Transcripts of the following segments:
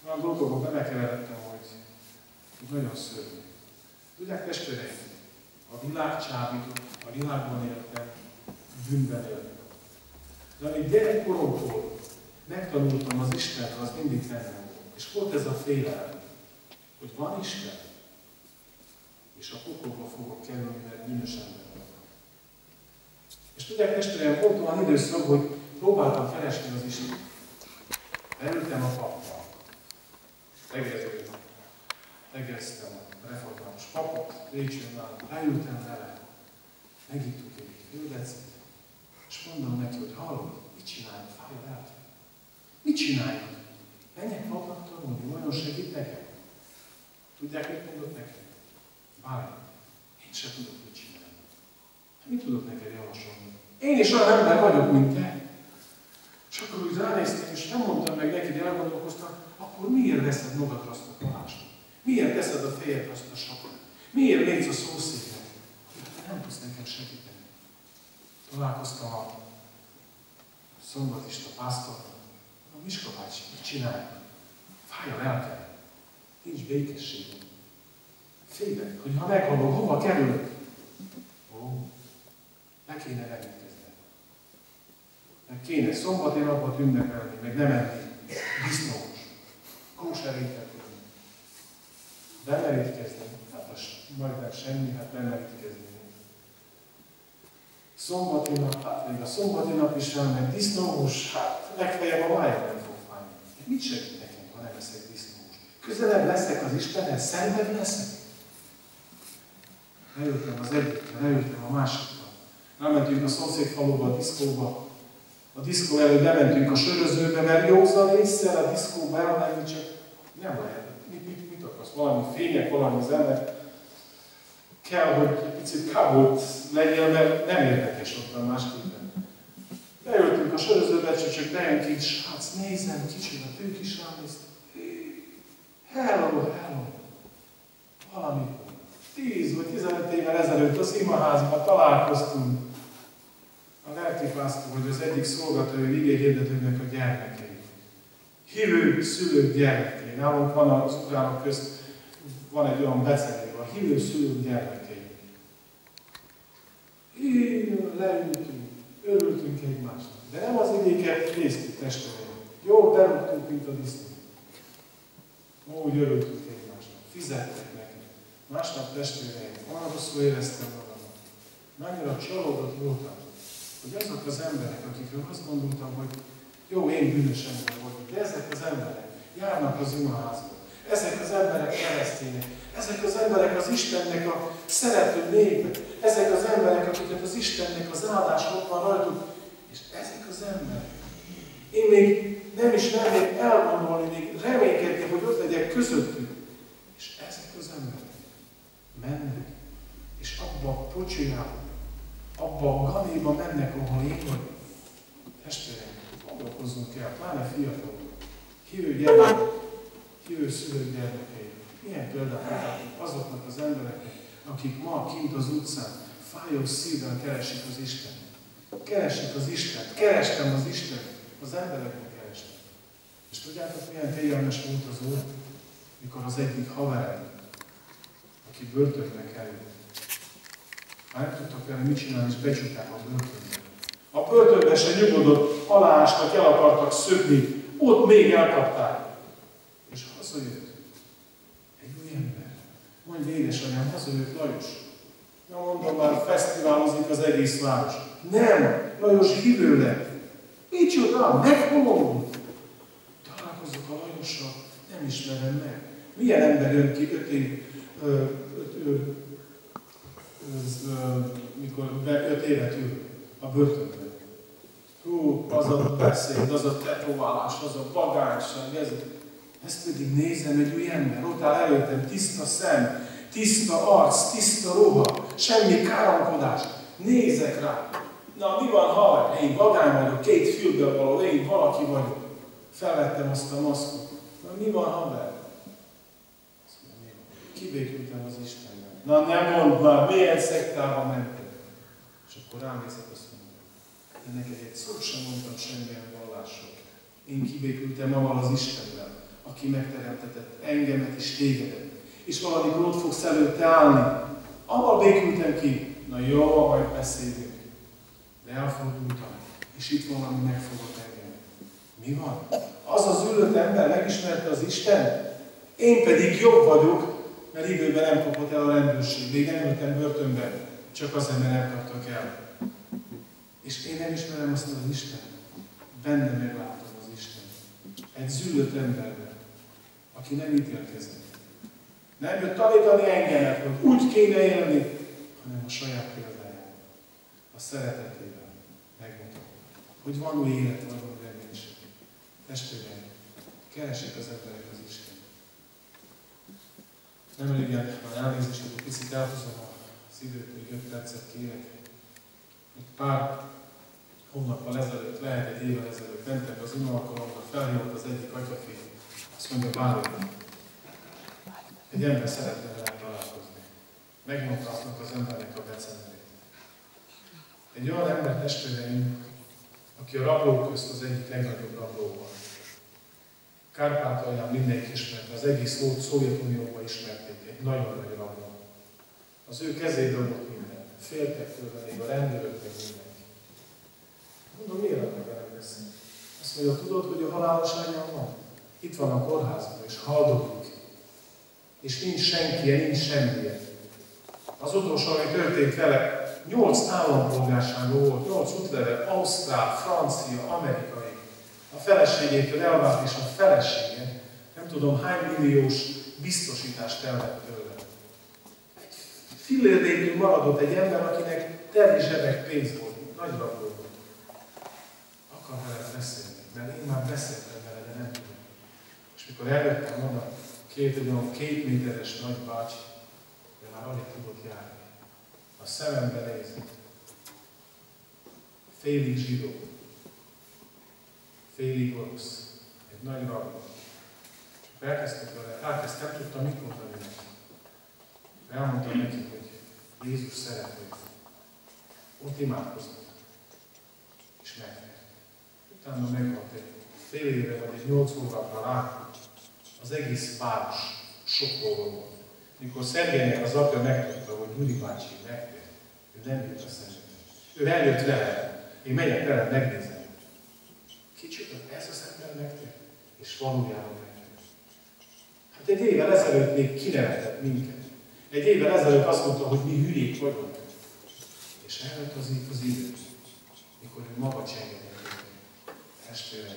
olyan dolgokba belekeveredtem, hogy nagyon szörnyű. Tudják, testvéreim, a világ csábított, a világban éltem, bűnben éltem. De amíg gyerekkoromtól megtanultam az Istent, az mindig bennem volt. És volt ez a félelem, hogy van Isten, és a pokolba fogok kerülni, mert bűnös ember vagyok. És tudják, testvéreim, volt olyan időszak, hogy próbáltam keresni az Istent. Leültem a pappal. Tegeztem a református papot, Récsőnál, leültem vele, megittuk egy földecit, és mondom neki, hogy hallod, mit csináljuk, fáj a lelkem? Mit csináljuk? Menjek magnak tanulni, olyan segít nekem? Tudják, mit mondott nekem? Bármi, én sem tudok mit csinálni. Mit tudok neked javasolni? Én is olyan ember vagyok, mint te. És akkor úgy ránéztem, és nem mondtam meg neki, de elgondolkoztam, akkor miért veszed magadra azt a palást? Miért teszed a fejedre azt a sapot? Miért létsz a szószéknek? Te nem tudsz nekem segíteni. Találkoztam a szombatista pásztorral. A Miska bácsi, mit csináljuk? Fáj a lelkem. Nincs békességem. Félek, hogy ha meghalok, hova kerülök? Ó, le kéne elítkezni. Meg kéne szombatin napot ünnepelni, meg nem enni disznós, kóseríteni. Bemerítkezni, hát az majdnem semmi, hát bemerítkezni. Szombati nap, hát még a szombati nap is elmegy disznós, hát legfeljebb a májam nem fog fájni. Mit segít nekem, ha nem eszek disznós? Közelebb leszek az Istenhez, szentebb leszek? Leültem az egyikre, leültem a másikra. Elmentünk a szomszédfaluba, a diszkóba. A diszkó előtt bementünk a sörözőbe, mert józan ésszel a diszkóba elmenni, csak nem lehet. Mit akarsz? Valami fények, valami zene. Kell, hogy egy picit kábolt legyél, mert nem érdekes ottan másképpen. Beültünk a sörözőbe, csak bejön két srác, nézem, kicsit, ők is ránéz. Hello. Valamikor 10 vagy 15 évvel ezelőtt az imaházban találkoztunk. A lelkipásztor, hogy az egyik szolgatói igéhirdetőnek a gyermekei. Hívő szülők gyermekei. Nálunk van az ukránok közt, van egy olyan becenő, a hívő szülők gyermekei. Leültünk, örültünk egymásnak. De nem az igéket néztük, testvéreim. Jól berúgtunk, mint a disznó. Úgy örültünk egymásnak. Fizettek nekem. Másnap testvéreim, olyan rosszul éreztem magamat. Annyira csalódott voltam, hogy azok az emberek, akikről azt gondoltam, hogy jó, én bűnös ember vagyok, de ezek az emberek járnak az imaházba. Ezek az emberek keresztények. Ezek az emberek az Istennek a szerető népe. Ezek az emberek, akiket az Istennek az áldás ott van rajtuk. És ezek az emberek. Én még nem is mernék elgondolni, még reménykedni, hogy ott legyek közöttük. És ezek az emberek mennek, és abba a pocsiába, abba a gaméba mennek, ahol én vagyok. Testvérem, gondolkozzunk el, pláne fiatalok, hívő gyermekek, hívő szülők gyermekei. Milyen példát mutatunk azoknak az embereknek, akik ma kint az utcán fájó szívvel keresik az Istent. Keresik az Istent, kerestem az Istent, az embereknek kerestem. És tudjátok, milyen kegyelmes volt az Úr, mikor az egyik haverem, aki börtönbe került. Már nem tudtak vele mit csinálni, és becsukták a börtönbe. A börtönbe se nyugodott, aláástak, el akartak szökni, ott még elkapták. És hazajött egy új ember. Mondja, édesanyám, hazajött Lajos. Na mondom, már fesztiválozik az egész város. Nem, Lajos hívő lett. Micsoda, megholom. Találkozok a Lajossal, nem ismerem meg. Milyen ember jön ki 5 év, mikor 5 évet ül a börtönben. Hú, az a beszéd, az a tetoválás, az a bagányság, ezt pedig nézem, egy új ember, ott áll előttem, tiszta szem, tiszta arc, tiszta ruha, semmi káromkodás. Nézek rá. Na, mi van, haver? Én vagány vagyok, 2 fülből való, én valaki vagyok. Felvettem azt a maszkot. Na, mi van, haver? Kibékültem az Istennel. Na, nem mondd már, milyen szektába mentem. És akkor ránézett, azt mondta, de neked egy szót sem mondtam semmilyen vallásról. Én kibékültem avval az Istennel, aki megteremtetett engemet és tégedet, és valamikor ott fogsz előtte állni. Abban békültem ki, na jó, majd beszélünk. De elfordultam, és itt valami megfogott engem. Mi van? Az az ülött ember megismerte az Istent? Én pedig jobb vagyok, mert időben nem kapott el a rendőrség. Még nem ültem börtönben, csak azért, mert nem kaptak el. És én nem ismerem azt az Istent. Benne meglátom az Isten. Egy züllött emberben, aki nem ítélkezett. Nem jött tanítani engemet, hogy úgy kéne élni, hanem a saját példáját, a szeretetével megmutatom, hogy van új élet, van új reménység. Testvéreim, keressék az emberek az Isten. Nem régen, már elnézést, hogy picit elhúzom az időt, még 5 percet kérek. Egy pár hónappal ezelőtt, lehet egy évvel ezelőtt mentek az imalkalomra, felhívott az egyik atyafi, azt mondja, Bálint, egy ember szeretne vele találkozni. Megmondta aznak az embernek a becenderét. Egy olyan ember, testvéreim, aki a rablók közt az egyik legnagyobb rabló volt. Kárpátalján mindenki ismerte, az egész Szovjetunióban ismerték, egy nagyon nagy rabló. Az ő kezéből volt minden. Féltek tőle, még a rendőrök, meg mindenki. Mondom, miért akar velem beszélni? Azt mondja, tudod, hogy a halálos anyám van? Itt van a kórházban, és haldoklik. És nincs senki, nincs semmilyen. Az utolsó, ami történt vele, 8 állampolgársága volt, 8 útleve, ausztrál, francia, amerikai. A feleségétől elvált, és a felesége, nem tudom hány milliós biztosítást elvett tőle. Egy fillér nélkül maradott egy ember, akinek teli zsebek pénz volt, nagy rabló volt. Akar vele beszélni, mert én már beszéltem vele, de nem tudom. És mikor előttem oda, olyan 2 méteres nagy bácsi, de már alig tudott járni. A szemembe nézni. Félig zsidó, félig orosz, egy nagy rabló. És elkezdtem vele, nem tudtam mit mondani neki. Elmondtam neki, hogy Jézus szeretné. Ott imádkoznak. És megtért. Utána meghalt egy fél évre vagy egy 8 hónapra rá. Az egész város sokkoló volt. Mikor Szergélynek az apja megtudta, hogy Gyuri bácsi megtért, ő nem jött a szemben. Ő eljött vele, én megyek vele, megnézem. Kicsit, ez az ember megtért, és valójában megtért. Hát egy évvel ezelőtt még kinevetett minket. Egy évvel ezelőtt azt mondta, hogy mi hülyék vagyunk. És eljött az idő, mikor ő maga csengetett. Testvérem,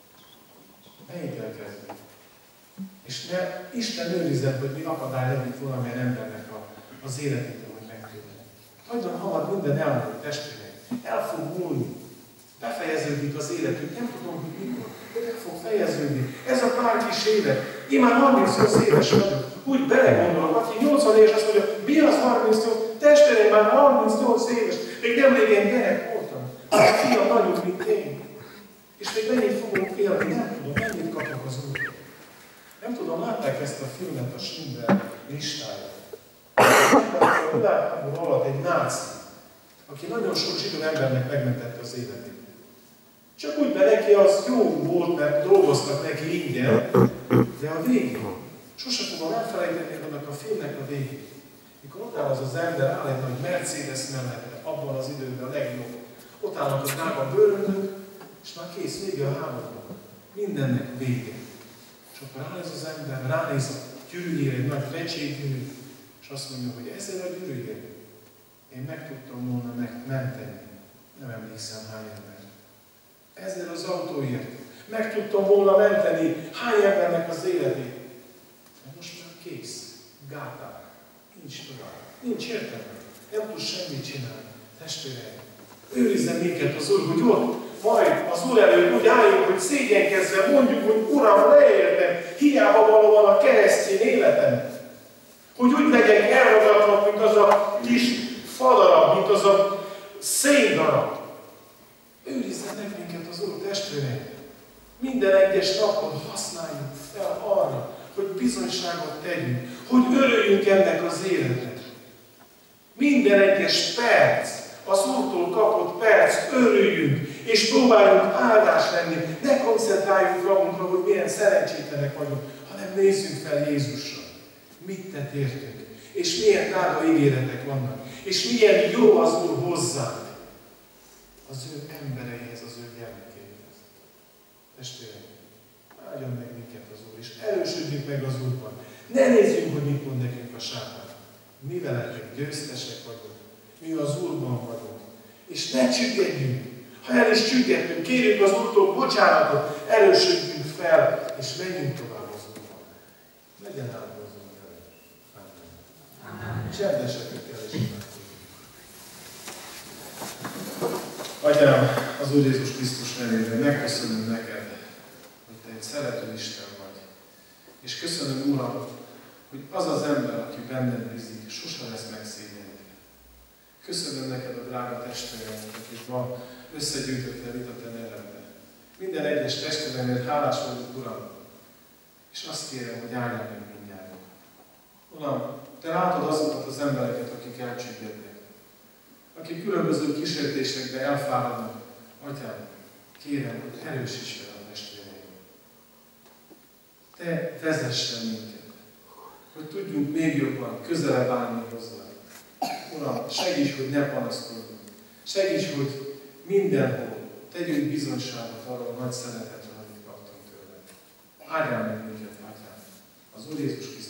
ne ítélkezzünk. És ne Isten őrizett, hogy mi akadály legyünk valamilyen embernek az életétől, hogy megtérjen. Nagyon hamar minden elmúlik, testvérek. El fog múlni. Befejeződik az életünk. Nem tudom, hogy mikor. De meg fog fejeződni. Ez a pár kis élet. Én már 38 éves vagyok. Úgy belegondolok, aki 80 éves azt mondja, mi az 38? Testvérem, már 38 éves. Még nem régen gyerek voltam. A fiam nagyobb, mint én. És még mennyit fogunk élni, nem tudom, mennyit kapok az Úr. Nem tudom, látták ezt a filmet, a Schindler listáját. A világháború alatt egy náci, aki nagyon sok zsidó embernek megmentette az életét. Csak úgy, mert neki az jó volt, mert dolgoztak neki ingyen, de a végén, sose fogom elfelejteni annak a filmnek a végén. Mikor ott áll az ember, áll egy nagy Mercedes mellette, abban az időben a legjobb. Ott állnak a drága bőröndök, és már kész, vége a háborúnak. Mindennek vége. És akkor ránéz az ember, ránéz a gyűrűjére, egy nagy fegységgyűrű, és azt mondja, hogy ezzel a gyűrűjére én meg tudtam volna megmenteni. Nem emlékszem hány ember. Ezzel az autóért meg tudtam volna menteni hány embernek az életét. De most már kész. Gátár. Nincs tovább. Nincs értelme. Nem tud semmit csinálni. Testvéreim, őrizzen minket az Úr, hogy ott majd az Úr előtt úgy álljunk, hogy szégyenkezve mondjuk, hogy Uram, leértem, hiába való van a keresztény életem. Hogy úgy legyek elragadva, mint az a kis fadarab, mint az a széndarab. Őrizzen meg minket az Úr, testvéreim. Minden egyes napon használjuk fel arra, hogy bizonyságot tegyünk, hogy örüljünk ennek az életnek. Minden egyes perc, az Úrtól kapott perc, örüljünk, és próbáljunk áldás lenni. Ne koncentráljunk magunkra, hogy milyen szerencsétlenek vagyunk, hanem nézzünk fel Jézusra. Mit tett értünk, és milyen drága ígéretek vannak, és milyen jó az Úr hozzánk, az ő embereihez, az ő gyermekeihez. Testvérek, áldjon meg minket az Úr, és erősödjünk meg az Úrban. Ne nézzünk, hogy mit mond nekünk a sátán. Mi veletek győztesek vagyunk, mi az Úrban vagyunk. És ne csüggedjünk. Ha el is csüggedtünk, kérjük az Úrtól bocsánatot, erősödjünk fel, és menjünk tovább az Úrban. Legyen áldozunk vele. Amen. Csendesekkel is imádkozunk. Atyám, az Úr Jézus Krisztus nevében megköszönöm neked, hogy te egy szerető Isten vagy. És köszönöm, Uram, hogy az az ember, aki benned bízik, sosem lesz megszégyenítve. Köszönöm neked a drága testvéreimet, akik ma összegyűjtöttél itt a te nevedben. Minden egyes testvéremért hálás vagyok, Uram, és azt kérem, hogy állj meg mindjárt. Uram, te látod azokat az embereket, akik elcsüggednek, akik különböző kísértésekbe elfáradnak. Atyám, kérem, hogy erősíts fel a testvéreim. Te vezessen minket, hogy tudjunk még jobban közelebb állni hozzá. Uram, segíts, hogy ne panaszkodjunk. Segíts, hogy mindenhol tegyünk bizonyságot arról a nagy szeretetről, amit kaptunk tőled. Áldjál meg minket, Atyám, az Úr Jézus Krisztus